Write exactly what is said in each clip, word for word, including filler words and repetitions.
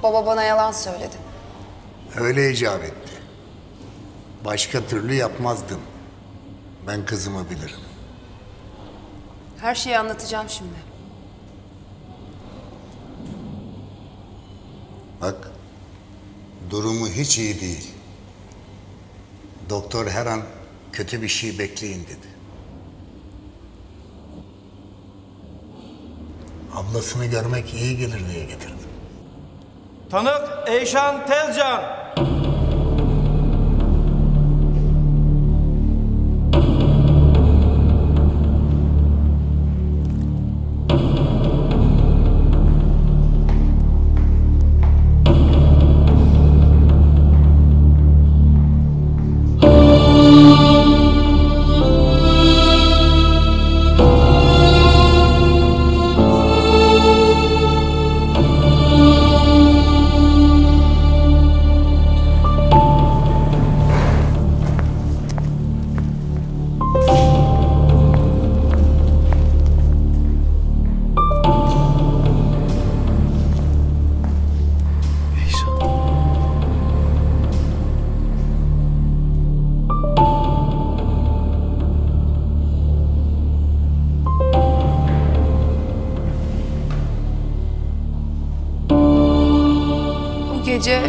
Baba bana yalan söyledi. Öyle icap etti. Başka türlü yapmazdım. Ben kızımı bilirim. Her şeyi anlatacağım şimdi. Bak, durumu hiç iyi değil. Doktor her an kötü bir şey bekleyin dedi. Ablasını görmek iyi gelir diye getirdim. Tanık Eyşan Tezcan. Gece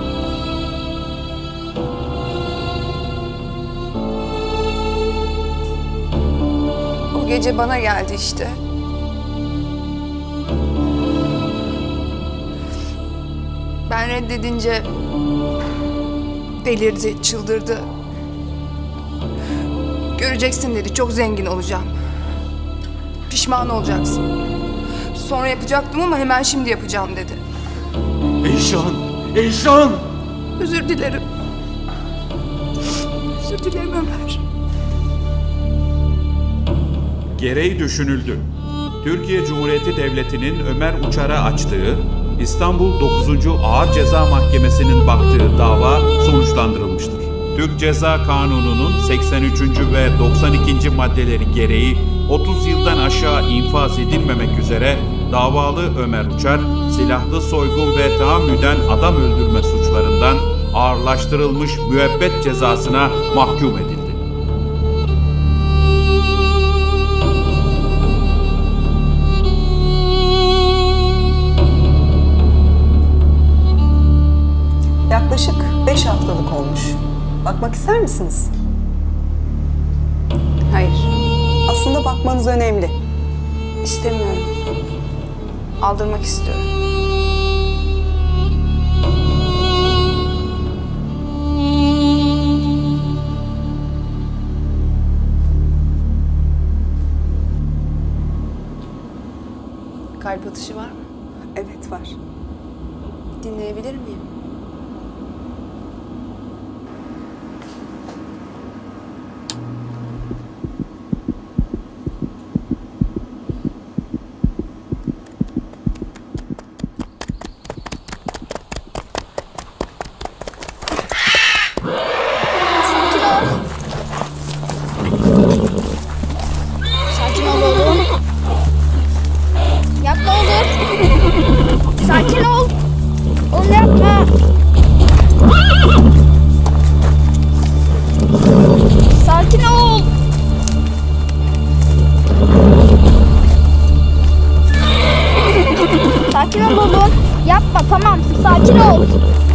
o gece bana geldi işte. Ben reddedince delirdi, çıldırdı. Göreceksin dedi, çok zengin olacağım. Pişman olacaksın. Sonra yapacaktım ama hemen şimdi yapacağım dedi. Eyşan! Eyşan! Özür dilerim. Özür dilerim Ömer. Gereği düşünüldü. Türkiye Cumhuriyeti Devleti'nin Ömer Uçar'a açtığı, İstanbul dokuzuncu Ağır Ceza Mahkemesi'nin baktığı dava sonuçlandırılmıştır. Türk Ceza Kanunu'nun seksen üçüncü ve doksan ikinci maddeleri gereği otuz yıldan aşağı infaz edilmemek üzere davalı Ömer Uçar, silahlı soygun ve tahammüden adam öldürme suçlarından ağırlaştırılmış müebbet cezasına mahkum edildi. Yaklaşık beş haftalık olmuş. Bakmak ister misiniz? Hayır. Aslında bakmanız önemli. İstemiyorum. Aldırmak istiyorum. Kalp atışı var mı? Evet, var. Dinleyebilir miyim? Sakin ol oğlum. Yapma olur. Sakin ol. Oğlum yapma. Sakin ol. Sakin ol oğlum. Yapma, tamam. Sakin ol.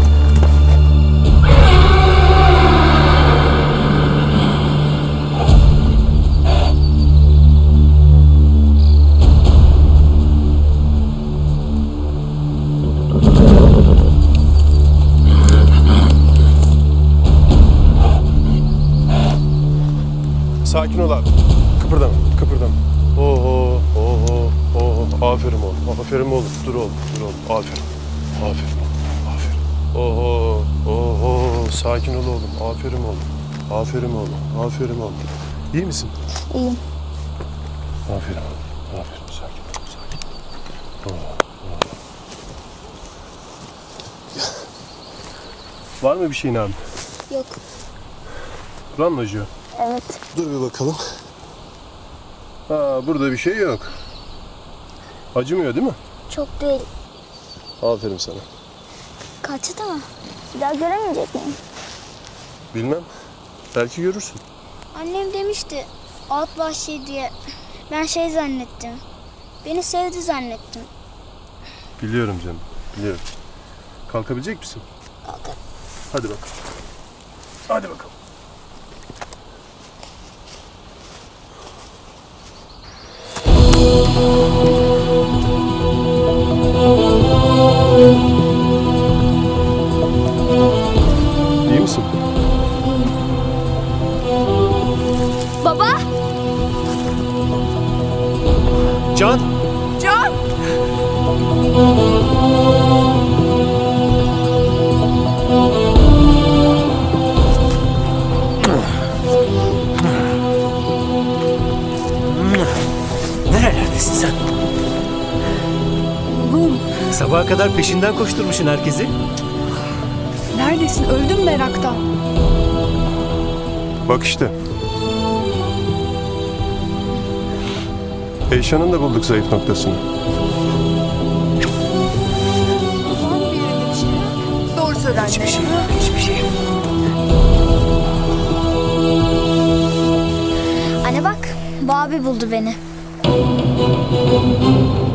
Sakin ol abi. Kıpırdama, kıpırdama. Oho, oho, oho. Aferin oğlum, aferin oğlum. Dur oğlum, dur oğlum. Aferin. Aferin oğlum, aferin. Oho, oho. Sakin ol oğlum. Aferin oğlum. Aferin oğlum, aferin oğlum. İyi misin? İyiyim. Aferin oğlum, aferin. Sakin ol, sakin ol. Oho, oho. Var mı bir şeyin abi? Yok. Buran mı acıyor? Evet. Dur bir bakalım. Ha, burada bir şey yok. Acımıyor değil mi? Çok değil. Aferin sana. Kaçtı mı? Bir daha göremeyecek miyim? Bilmem. Belki görürsün. Annem demişti at vahşi diye. Ben şey zannettim. Beni sevdi zannettim. Biliyorum canım. Biliyorum. Kalkabilecek misin? Kalkarım. Hadi bakalım. Hadi bakalım. İyi misin? Baba! Can! Can! Nerelerdesin sen? Oğlum Sabaha kadar peşinden koşturmuşsun herkesi. neredesin? Öldüm meraktan. Bak işte. Eyşan'ın da bulduk zayıf noktasını. Var mı bir yerinde bir şey? Doğru söyle anne. Hiçbir şey yok, hiçbir şey yok. Anne bak, bu abi buldu beni.